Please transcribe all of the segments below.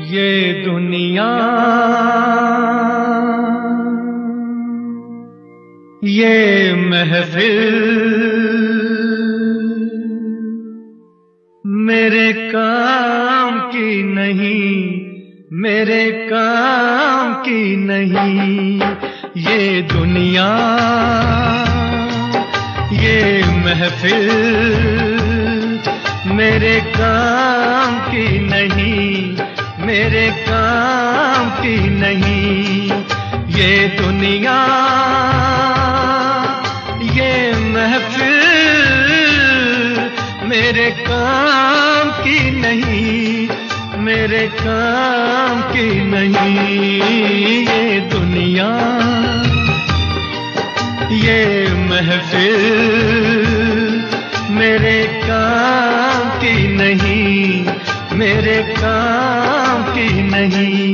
ये दुनिया ये महफिल मेरे काम की नहीं, मेरे काम की नहीं। ये दुनिया ये महफिल मेरे काम की नहीं, मेरे काम की नहीं। ये दुनिया ये महफिल मेरे काम की नहीं, मेरे काम की नहीं। ये दुनिया ये महफिल मेरे काम की नहीं, मेरे काम की नहीं।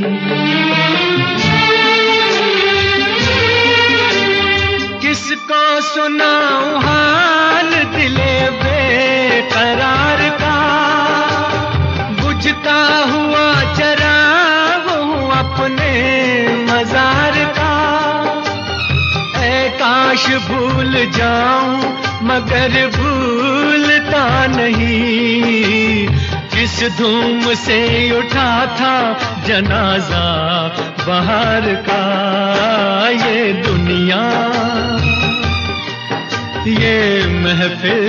किसको सुनाऊं हाल दिले बेकरार का, बुझता हुआ चराग हूँ अपने मजार का। ऐ काश भूल जाऊं मगर भूलता नहीं, किस धूम से उठा था जनाजा बहार का। ये दुनिया ये महफिल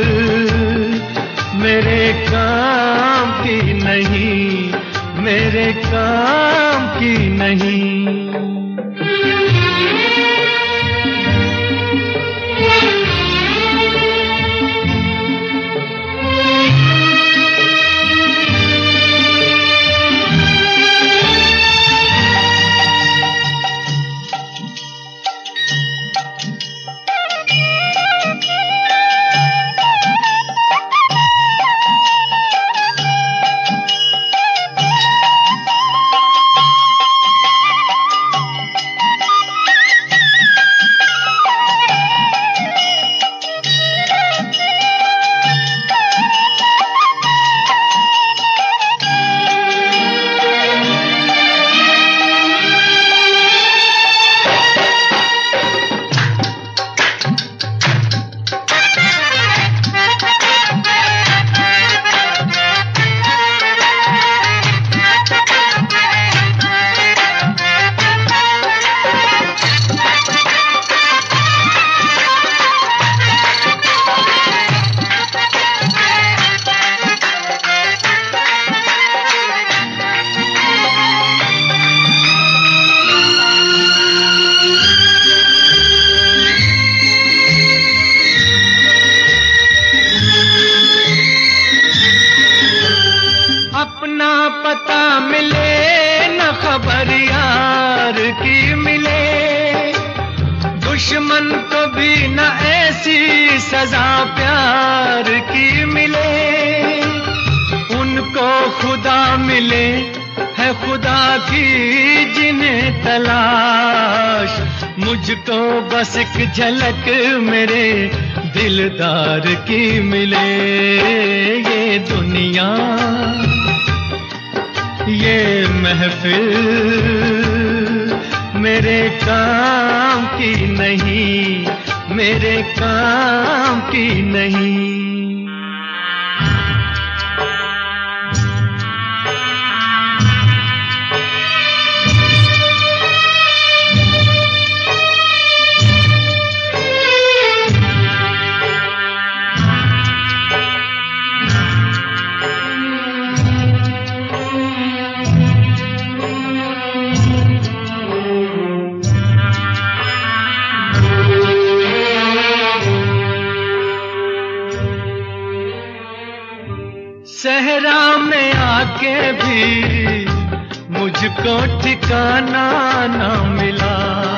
मेरे काम की नहीं, मेरे काम की नहीं। अपना पता मिले न खबर यार की मिले, दुश्मन को भी न ऐसी सजा प्यार की मिले। उनको खुदा मिले है खुदा की जिन्हें तलाश, मुझको बस एक झलक मेरे दिलदार की मिले। ये दुनिया ये महफिल मेरे काम की नहीं, मेरे काम की नहीं। सहरा में आके भी मुझको ठिकाना ना मिला,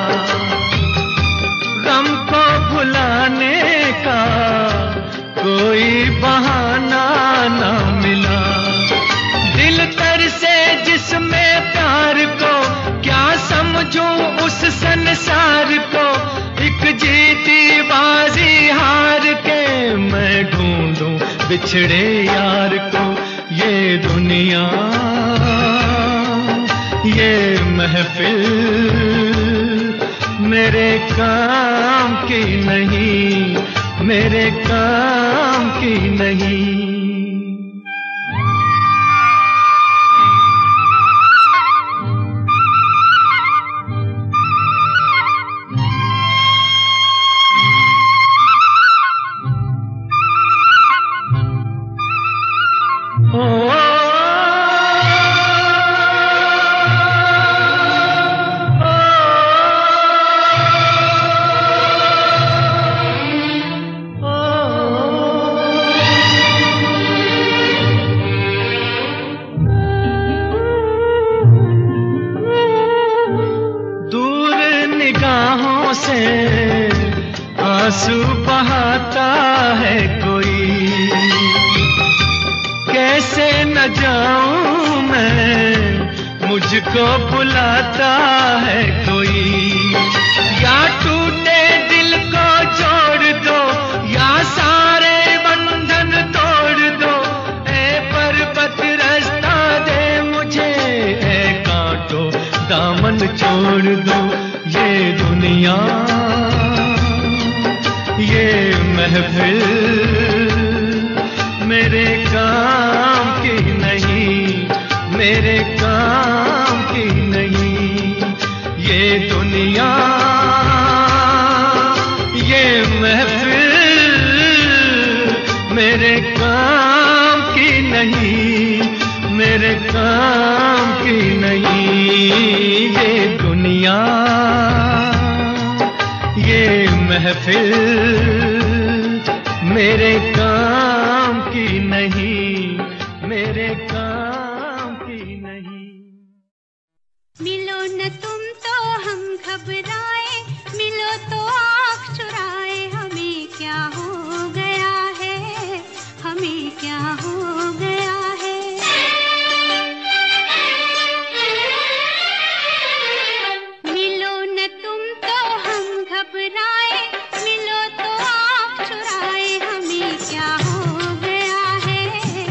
गम को भुलाने का कोई बहाना ना मिला। दिल तर से जिसमें प्यार को क्या समझूं उस संसार को, एक जीती बाजी हार के मैं ढूंढूं बिछड़े यार को। ये दुनिया ये महफिल मेरे काम की नहीं, मेरे काम की नहीं। आंसू बहाता है कोई, कैसे न जाऊं मैं, मुझको बुलाता है कोई। या टूटे दिल को जोड़ दो, या सारे बंधन तोड़ दो, ऐ पर्वत रास्ता दे मुझे, ऐ कांटो दामन छोड़ दो। ये दुनिया ये महफिल मेरे काम की नहीं, मेरे काम की नहीं। ये दुनिया ये महफिल मेरे काम की नहीं, मेरे काम की नहीं। ये दुनिया ये महफिल मेरे काम की नहीं, मेरे काम की नहीं। मिलो न तुम तो हम घबराए, मिलो तो आँख चुराए, हमें क्या हो गया है, हमें क्या हो गया है। मिलो न तुम तो हम घबराए, मिलो तो आँख चुराए, हमें क्या हो गया है,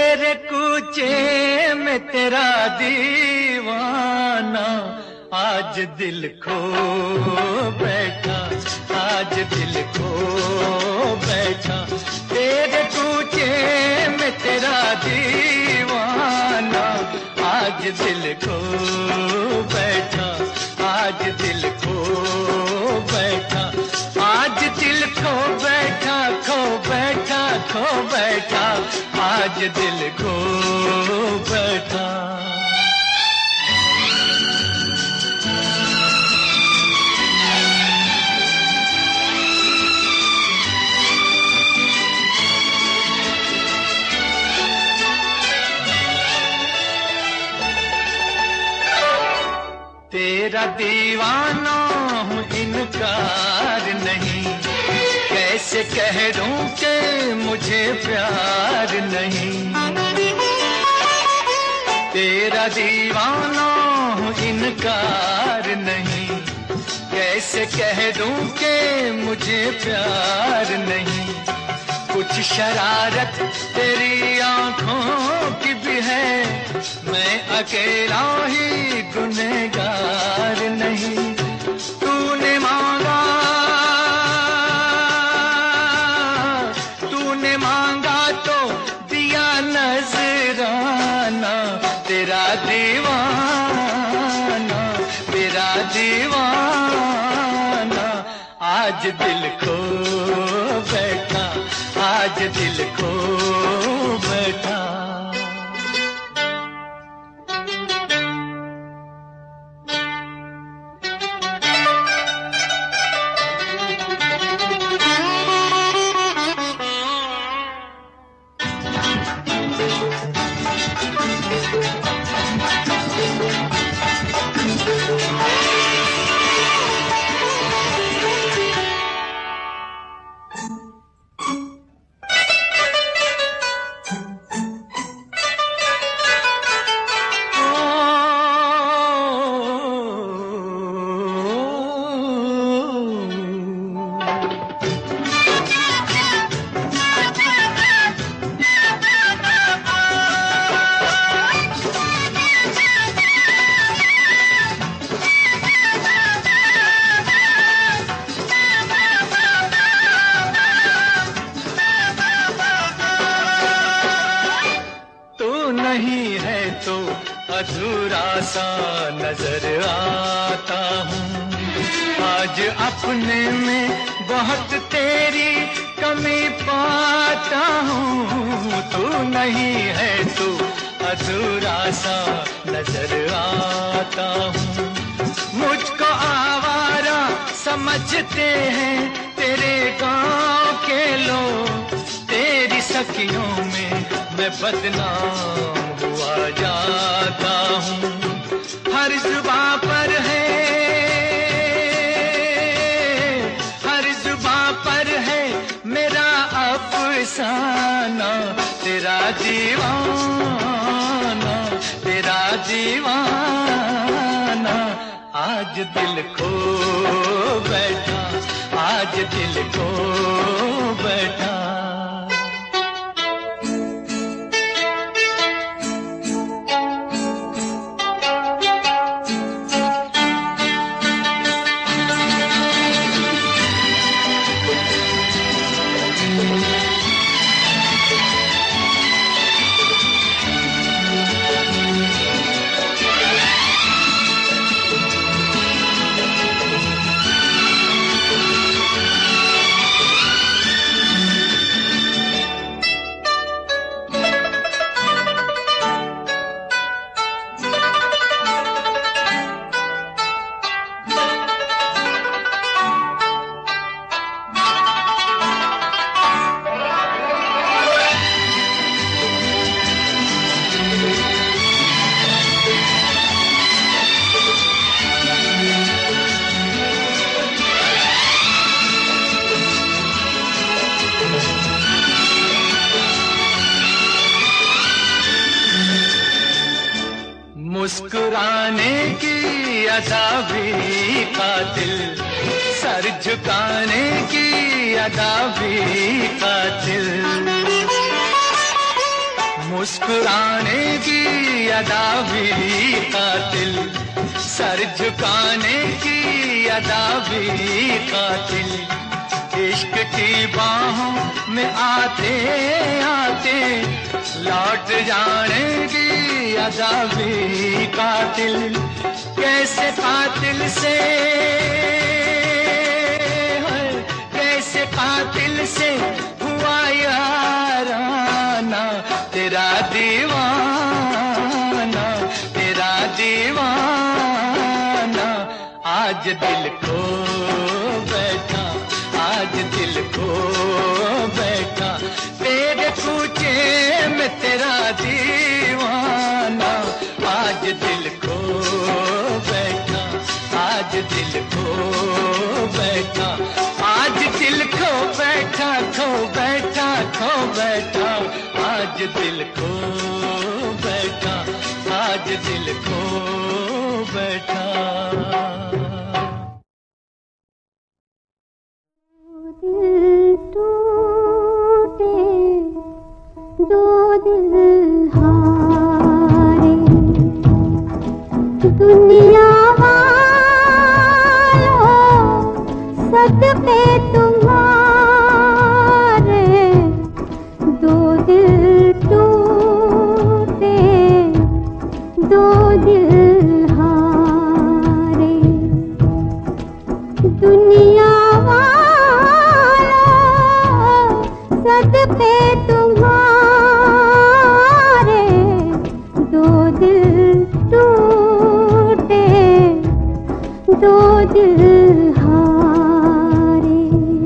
तेरे कूचे में तेरा दीवाना आज दिल खो बैठा, आज दिल खो बैठा। तेरे कूचे में तेरा दीवाना आज दिल खो बैठा, आज दिल खो बैठा, आज दिल खो बैठा, खो बैठा, खो बैठा, आज दिल खो बैठा। तेरा दीवाना हूँ इनकार नहीं, कैसे कह दूं कि मुझे प्यार नहीं। तेरा दीवाना हूँ इनकार नहीं, कैसे कह दूं कि मुझे प्यार नहीं। कुछ शरारत तेरी आंखों की भी है, मैं अकेला ही गुनहगार नहीं। तूने मांगा, तूने मांगा तो दिया नजराना, तेरा दीवाना, तेरा दीवाना आज दिल खो बैठा, आज दिल खो बैठा। नहीं है तो अधूरा सा नजर आता हूँ, आज अपने में बहुत तेरी कमी पाता हूँ। तू नहीं है तो अधूरा सा नजर आता हूँ। मुझको आवारा समझते हैं तेरे गाँव के लोग, तेरी सखियों में मैं बदनाम हुआ जाता हूँ। हर जुबां पर है, हर जुबां पर है मेरा अफसाना, तेरा दीवाना, तेरा दीवाना आज दिल खो बैठा, आज दिल खो बैठा। मुस्कुराने की अदा भी कातिल, सर झुकाने की अदा भी कातिल। मुस्कुराने की अदा भी कातिल, सर झुकाने की अदा भी कातिल, इश्क की बाहों में आते आते लौट जाने की अदा भी कातिल। कैसे कातिल से, कैसे कातिल से हुआ याराना, तेरा दीवाना, तेरा दीवाना। आज दिल खो बैठा, आज दिल खो बैठा, तेरे कूचे में तेरा दीवाना। आज दिल खो बैठा, आज दिल खो बैठा, आज दिल खो बैठा, खो बैठा, खो बैठा, आज दिल खो बैठा, आज दिल खो बैठा। दो दिल हारे, दुनिया वालों सदके तुम्हारे, दो दिल टूटे, दो दिल हारे, दुनिया वालों सदके तुम्हारे, दो दिल टूटे, दो दिल हारे।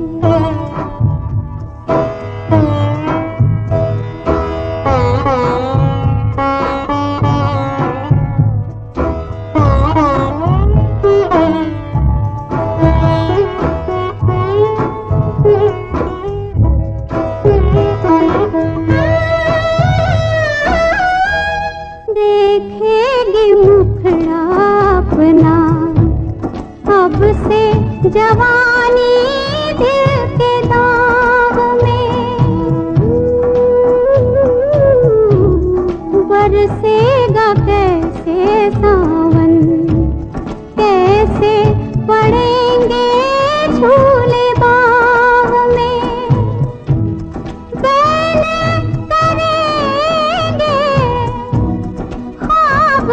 देखेगी मुखड़ा अपना अब से जवानी दिल के दाग में, बरसेगा कैसे सावन, कैसे पड़ेंगे झूले बाग में, करेंगे ख्वाब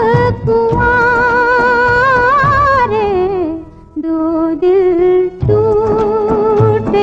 कुंवारे, दो दिल टूटे,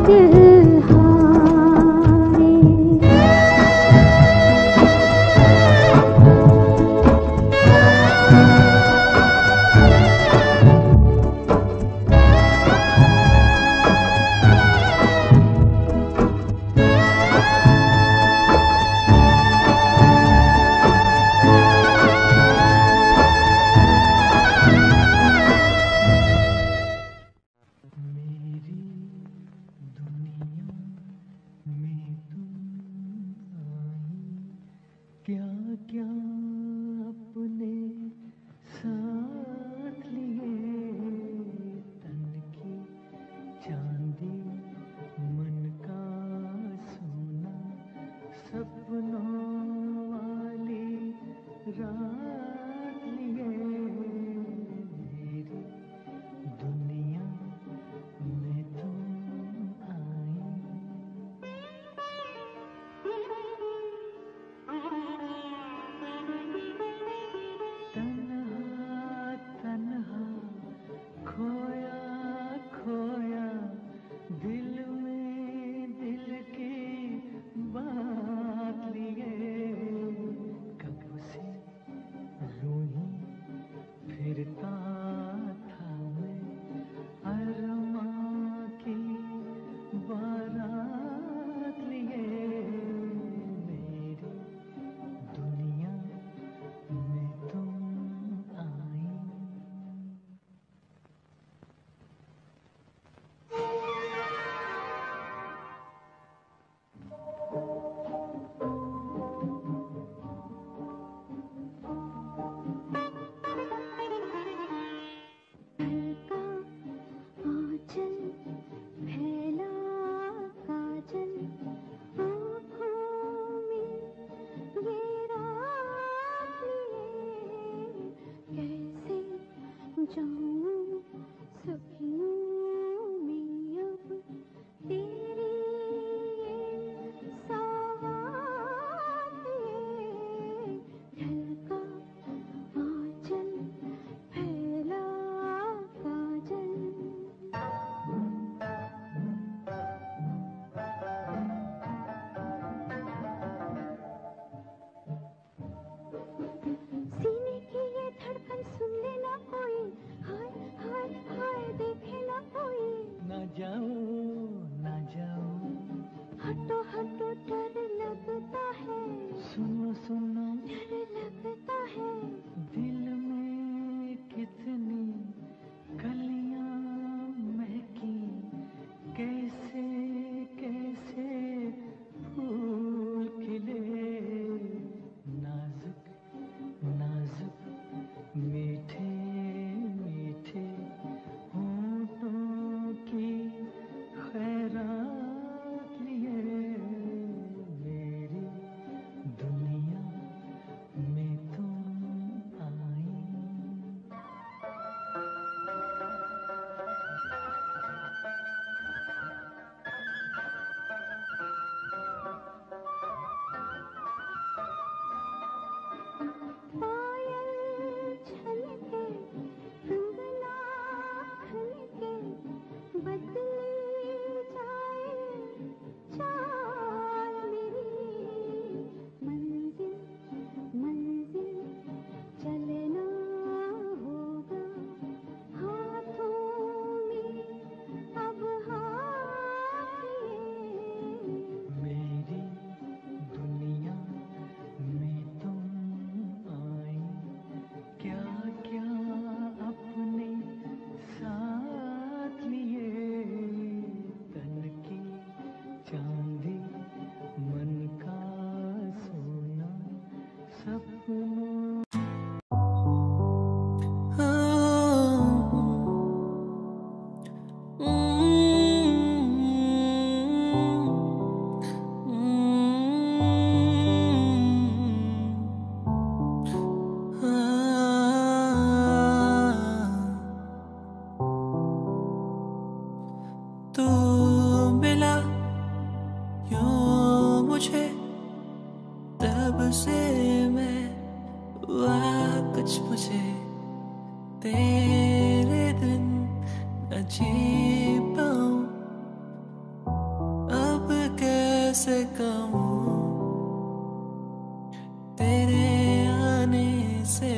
दिल हारे। क्या क्या अपने साथ लिए, तन की चांदी मन का सोना, सपनों वाली रात लिए, मेरी दुनिया में तुम आई। तन्हा तन्हा खोया खोया, दिल में दिल की बात लिए, कब से यूं ही फिरता था मैं, अरमां की बारात लिए, मेरी दुनिया में तुम आई। हल्का आंचल फैला काजल, आँखों में ये रात लिए, कैसे जाऊं सपनों में अब तेरी ये सौगात लिए। हल्का आंचल फैला काजल। सीने की ये धड़कन सुन लेना कोई, हाय हाय हाय देखे ना कोई। ना जाओ ना जाओ, हटो हटो डर लगता है, सुनो सुनो, डर लगता है। दिल में कितनी कलियां महकी, कैसे कैसे फूल खिले, नाजुक नाजुक मीठे मीठे होठों की खैरात लिए, मेरी दुनिया में तुम आई। पायल छलके कंगना खलके, बदली जाए चाल मेरी। मंजिल मंजिल चलना होगा, हाथों में अब हाथ लिए, मेरी दुनिया में तुम आई। क्या क्या अपने साथ लिए, तन की चांदी मन का सोना, सपनों तू मिला यूं मुझे, तब से मैं हुआ कुछ मुझे, तेरे दिन न जी पाऊं, कैसे कहूँ तेरे आने से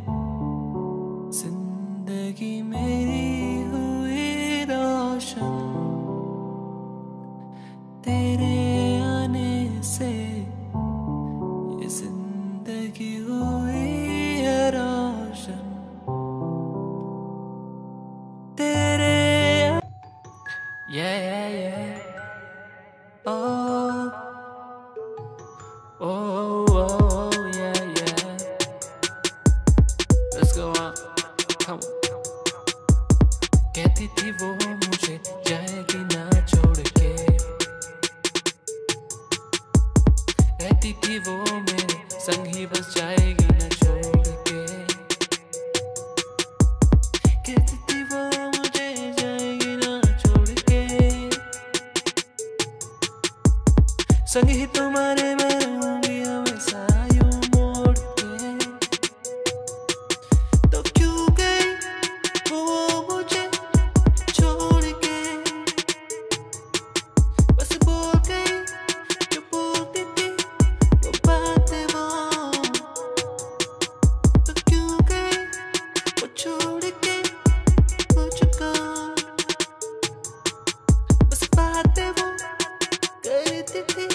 जिंदगी मेरी हुई रोशन, तेरे आने से ये जिंदगी हुई है रोशन। तेरे yeah. Oh, yeah. Let's go on. Come on. कहती थी वो मुझे जाएगी ना छोड़ के, रहती थी वो मेरे संग ही बस जाएगी ना छोड़ के, कहती थी वो मुझे जाएगी ना छोड़ के, संग ही तुम्हारे मैं रहूंगी हमेशा यूं मोड़ के। तो क्यों गई वो मुझे छोड़ के, बस बोल गई जो बोलती थी वो बातें वो। तो क्यों गई वो छोड़ के मुझको, बस बातें वो करती थी।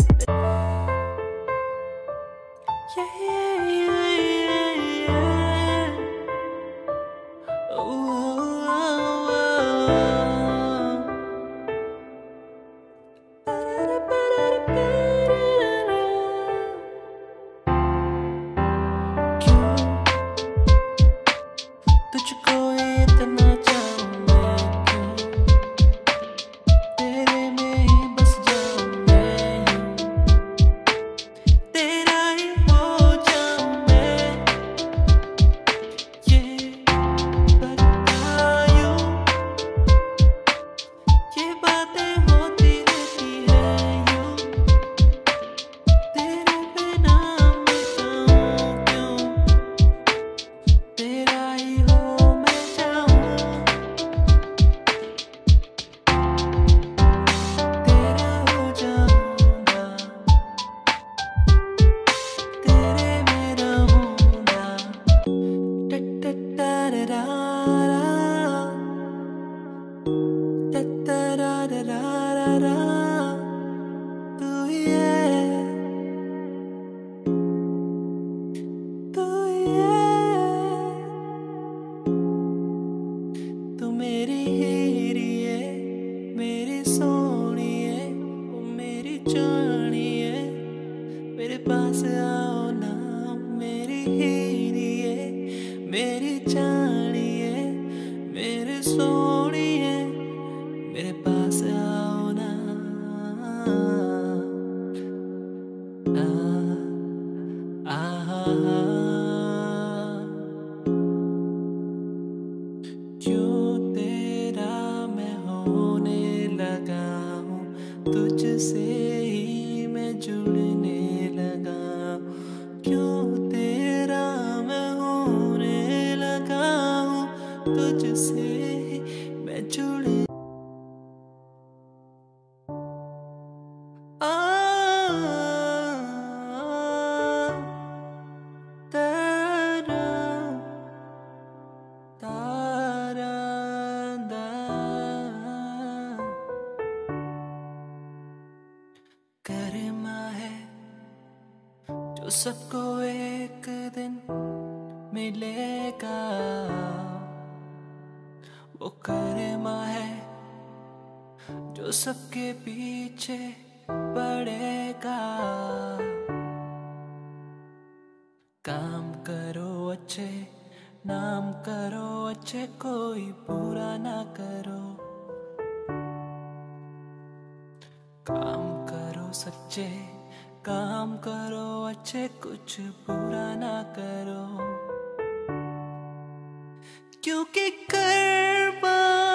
तुझको इतना चाहूं मैं, क्यों तेरे में ही बस जाऊं मैं, यूं तेरा ही हो जाऊं मैं, ये बतायूं ये बातें होती रहती है यूं, तेरे बिना मैं जाऊं क्यों, तेरा ही हो मैं जाऊं, तेरा हो जाऊंगा, तेरे में रहूंगा। टटटरारा, तू ही है, तू ही है, तू मेरी हीरी है, मेरी सोनी है, वो मेरी जानी है, मेरे पास आओ ना, मेरी हीरी है, मेरी जानी है, मेरी सोनी है, मेरे पास आओ ना। क्यों तेरा मैं होने लगा हूँ, तुझसे ही मैं जुड़ने लगा हूँ, क्यों तेरा मैं होने लगा हूँ, तुझसे ही मैं जुड़ने तारा तारा करमा है जो सबको एक दिन मिलेगा, वो करमा है जो सबके पीछे पड़ेगा। काम करो अच्छे, नाम करो अच्छे, कोई बुरा ना करो, काम करो सच्चे, काम करो अच्छे, कुछ बुरा ना करो, क्योंकि कर्मा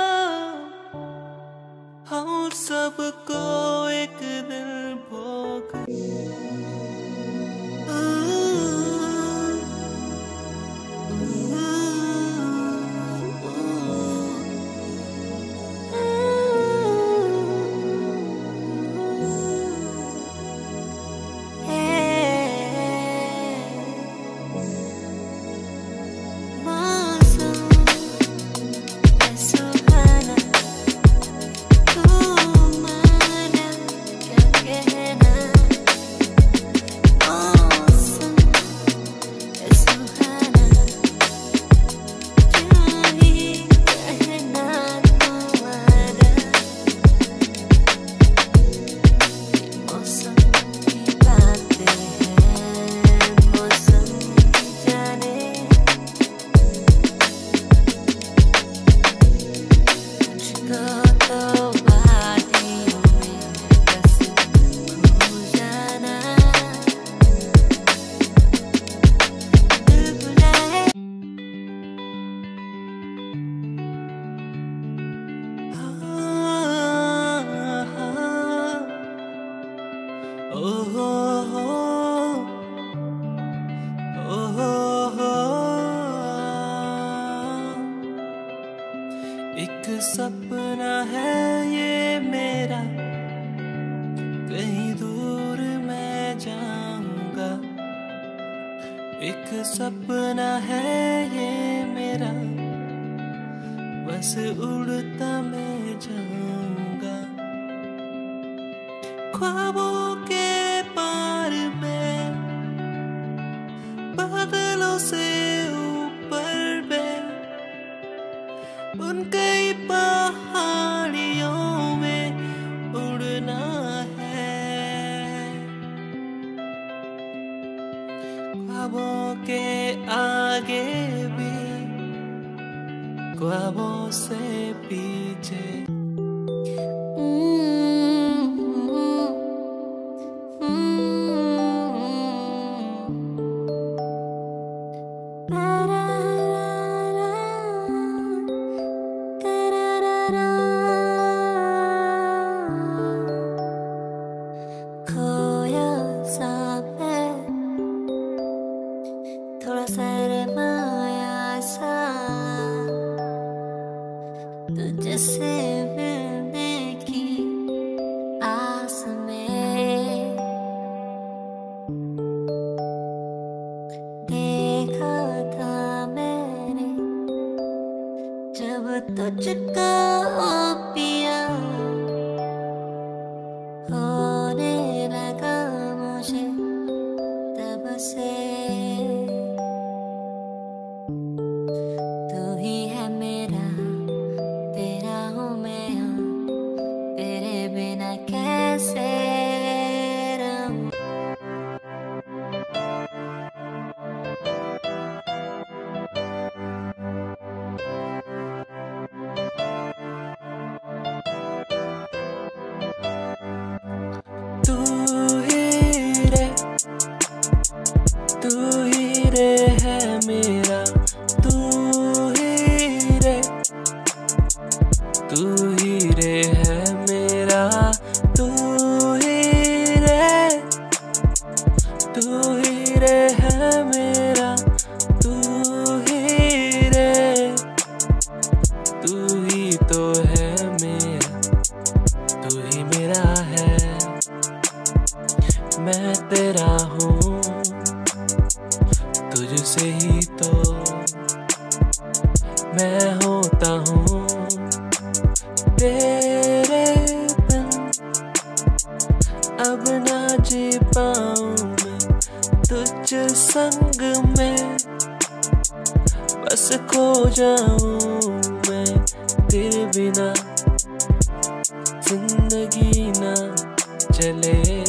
हम सबको एक दिन भोग। सपना है ये मेरा, कहीं दूर मैं जाऊंगा। एक सपना है ये मेरा, बस उड़ता मैं जाऊंगा। ख्वाबों के पार में, बादलों से ऊपर में, उन कई पहाड़ियों में उड़ना है। ख्वाबों के आगे भी, ख्वाबों से पीछे। खोया सा है, थोड़ा शर्माया सा, तुझसे मिलने की आस में। देखा था मैंने जब तुझको पिया, होने लगा मुझे तब से। तू ही है मेरा, तेरा हूँ मैं, तेरे बिना कैसे रहूं। तू ही रे है मेरा, तू ही रे है मेरा, तू ही रे है मेरा, तू ही तो है मेरा, तू ही मेरा है। मैं तेरा हूँ, तुझसे ही तो मैं होता हूँ। तेरे बिन अब ना जी पाऊँ मैं, तुझ संग में बस खो जाऊँ मैं। तेरे बिना जिंदगी ना चले।